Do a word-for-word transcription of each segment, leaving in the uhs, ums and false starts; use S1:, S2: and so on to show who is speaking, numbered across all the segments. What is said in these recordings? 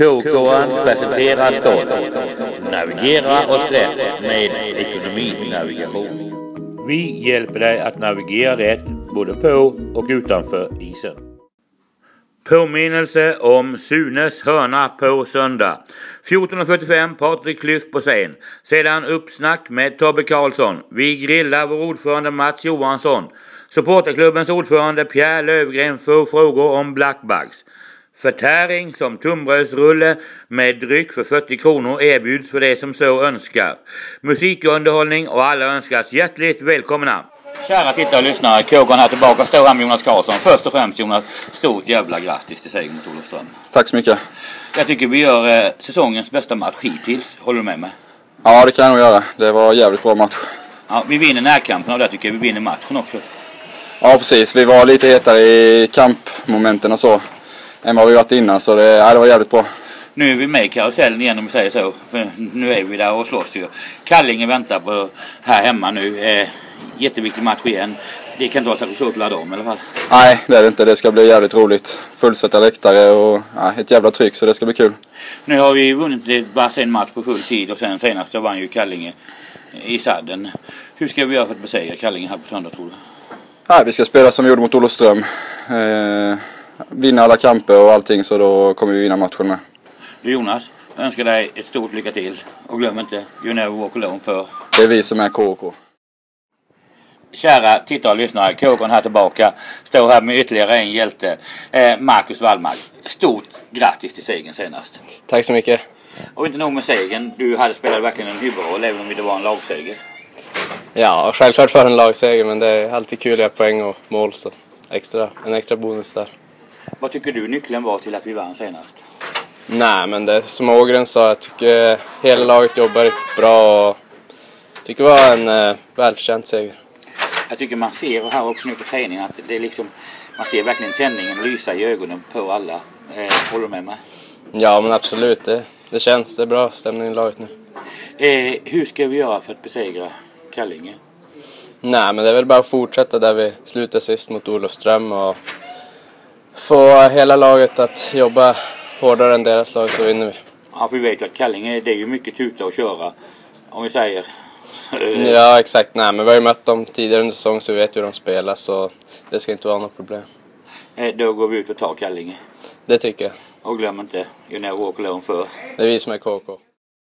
S1: K K-an presenterar stolt. Navigera oss rätt med ekonominavigation.
S2: Vi hjälper dig att navigera rätt både på och utanför isen. Påminnelse om Sunes hörna på söndag. fjorton fyrtiofem Patrik Lyft på scen. Sedan uppsnack med Tobbe Karlsson. Vi grillar vår ordförande Mats Johansson. Supporterklubbens ordförande Pierre Lövgren får frågor om Blackbugs. Förtäring som tunnbrödsrulle med dryck för fyrtio kronor erbjuds för det som så önskar. Musikunderhållning och alla önskas hjärtligt välkomna. Kära tittare och lyssnare, Kåkan här tillbaka. Står här med Jonas Karlsson. Först och främst Jonas, stort jävla grattis till segern mot Olofström.
S3: Tack så mycket.
S2: Jag tycker vi gör eh, säsongens bästa match hittills. Håller du med mig?
S3: Ja, det kan jag nog göra. Det var en jävligt bra match.
S2: Ja, vi vinner närkampen och där tycker jag vi vinner matchen också.
S3: Ja, precis. Vi var lite hetare i kampmomenten och så än vad vi varit innan, så det, ja, det var jävligt bra.
S2: Nu är vi med i karusellen igen om vi säger så. För nu är vi där och slåss ju. Kallinge väntar på här hemma nu. Eh, jätteviktig match igen. Det kan inte vara särskilt svårt att ladda om i alla fall.
S3: Nej, det är det inte. Det ska bli jävligt roligt. Fullsätta läktare och ja, ett jävla tryck, så det ska bli kul.
S2: Nu har vi vunnit bara en match på full tid och sen senast vann ju Kallinge i sadden. Hur ska vi göra för att besegra Kallinge här på söndag, tror du?
S3: Ja, vi ska spela som vi gjorde mot Olofström. Eh, vinna alla kamper och allting, så då kommer vi vinna matchen med.
S2: Du Jonas, jag önskar dig ett stort lycka till. Och glöm inte, you never walk alone för...
S3: Det är vi som är K K.
S2: Kära tittare och lyssnare, Kåkan här tillbaka. Står här med ytterligare en hjälte. Eh, Marcus Wallmark. Stort grattis till segern senast.
S4: Tack så mycket.
S2: Och inte nog med segern, du hade spelat verkligen en huvudroll även om det var en lagseger.
S4: Ja, självklart för en lagseger, men det är alltid kul att göra poäng och mål, så extra, en extra bonus där.
S2: Vad tycker du nyckeln var till att vi vann senast?
S4: Nej, men det som Ågren sa, jag tycker hela laget jobbar riktigt bra och tycker det var en eh, välförtjänt seger.
S2: Jag tycker man ser här också nu på träningen att det är liksom, man ser verkligen tändningen lysa i ögonen på alla. Eh, håller du med mig?
S4: Ja, men absolut. Det, det känns, det är bra stämning i laget nu.
S2: Eh, hur ska vi göra för att besegra Kallinge?
S4: Nej, men det är väl bara att fortsätta där vi slutade sist mot Olofström och få hela laget att jobba hårdare än deras lag, så vinner vi.
S2: Ja, för vi vet ju att Kallinge, det är ju mycket tuta och köra, om vi säger.
S4: Ja, exakt. Nej, men vi har ju mött dem tidigare under säsongen, så vi vet hur de spelar, så det ska inte vara något problem.
S2: Eh, då går vi ut och tar Kallinge.
S4: Det tycker jag.
S2: Och glöm inte, you never walk alone för.
S4: Det är vi som är K K.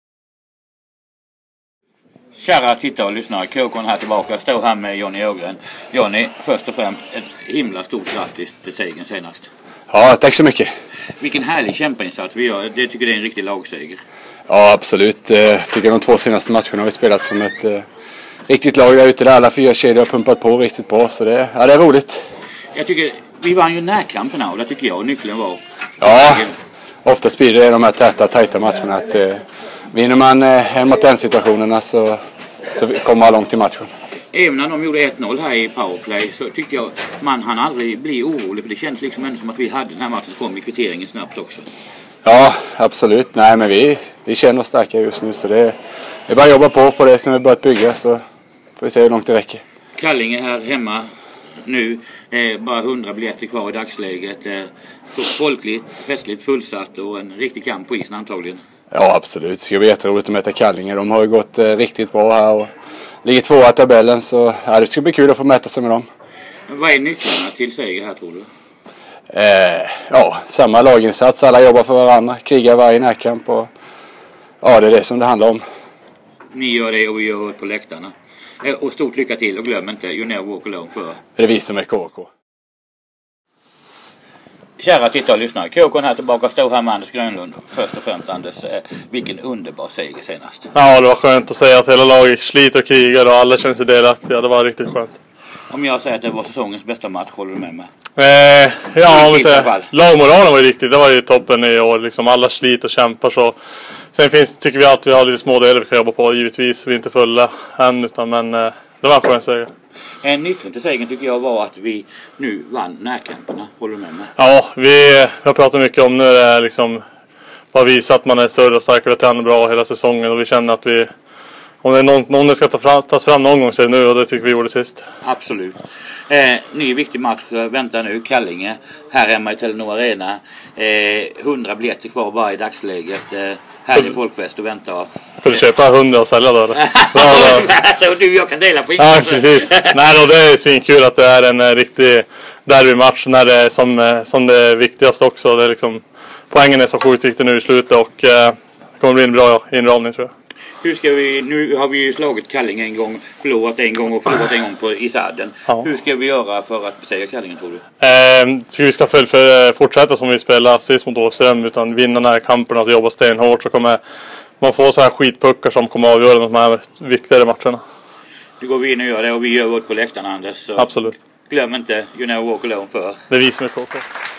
S2: Kära tittare och lyssnare, Kåkan här tillbaka. Står här med Jonny Ågren. Jonny, först och främst ett himla stort grattis till segern senast.
S5: Ja, tack så mycket.
S2: Vilken härlig kämpainsats vi gör. Det tycker det är en riktig lagseger.
S5: Ja, absolut. Jag tycker de två senaste matcherna har vi spelat som ett eh, riktigt lag där ute, där alla fyra kedjor har pumpat på riktigt bra, så det, ja, det är roligt.
S2: Jag tycker, vi vann ju närkamperna och det tycker jag nyckeln var.
S5: Ja, ofta blir det de här täta, tajta matcherna att eh, vinner man eh, en mot en situationerna så, så kommer man långt i matchen.
S2: Även när de gjorde ett noll här i powerplay så tyckte jag man han aldrig bli orolig, för det känns liksom ändå som att vi hade den här matchen som kom i kvitteringen snabbt också.
S5: Ja, absolut. Nej, men vi, vi känner oss starka just nu, så det är, det är bara att jobba på på det som vi börjat bygga, så får vi se hur långt det räcker.
S2: Kallinge här hemma nu, eh, bara hundra biljetter kvar i dagsläget. Eh, folkligt, festligt fullsatt och en riktig kamp på isen antagligen.
S5: Ja, absolut. Det ska bli jätteroligt att möta Kallinge. De har ju gått eh, riktigt bra här och ligger tvåa i tabellen, så ja, det ska bli kul att få mäta sig med dem.
S2: Vad är nycklarna till seger här, tror du?
S5: Eh, ja, samma laginsats. Alla jobbar för varandra, krigar varje närkamp och ja, det är det som det handlar om.
S2: Ni gör det och vi gör det på läktarna. Eh, och stort lycka till och glöm inte, you never walk alone för.
S5: Det är vi som är K K.
S2: Kära tittare och lyssnare, Kåkan här tillbaka, står här med Anders Grönlund. Först och främst Anders, eh, vilken underbar seger senast.
S6: Ja, det var skönt att säga att hela laget sliter och krigar och alla känner sig delaktiga. Det var riktigt skönt.
S2: Om jag säger att det var säsongens bästa match, håller du med mig?
S6: Eh, ja, om vi säger, lagmoralen var ju riktigt, det var ju toppen i år. Liksom alla sliter och kämpar så. Sen finns, tycker vi att vi har lite små delar vi kan jobba på, givetvis. Vi är inte fulla än, utan, men eh, det var en skön seger.
S2: En nyckeln till segern tycker jag var att vi nu vann närkamperna. Håller du med mig?
S6: Ja, vi har pratat mycket om nu det är liksom bara visa att man är större och starkare och tränar bra hela säsongen, och vi känner att vi om det är någon, någon det ska ta fram, tas fram någon gång så är det nu, och det tycker vi gjorde sist.
S2: Absolut. Eh, ny viktig match väntar nu, Kallinge, här hemma i Telenor Arena. Eh, hundra biljetter kvar bara i dagsläget. Eh, här är folkfest och väntar.
S6: Kan du köpa hundra och sälja då?
S2: Så du jag kan dela på
S6: ja, precis. Nej då, det är svinkul att det är en uh, riktig derbymatch när det är som, uh, som det viktigaste också. Det är liksom, poängen är så sjukt viktig nu i slutet, och uh, det kommer bli en bra inramning, tror jag.
S2: Hur ska vi, nu har vi ju slagit Kallinge en gång, förlorat en gång och förlorat en gång på i sadden. Ja. Hur ska vi göra för att besegra Kallinge, tror du?
S6: Eh, tycker vi ska för, för, fortsätta som vi spelar sist mot Åström, utan vinna den här kampen och jobba stenhårt, så kommer man få så här skitpuckar som kommer avgöra de här viktigare matcherna.
S2: Du går vi in och gör det, och vi gör vårt på läktarna, Anders. Så
S6: absolut.
S2: Glöm inte, you never walk alone för.
S6: Det är vi som är K K.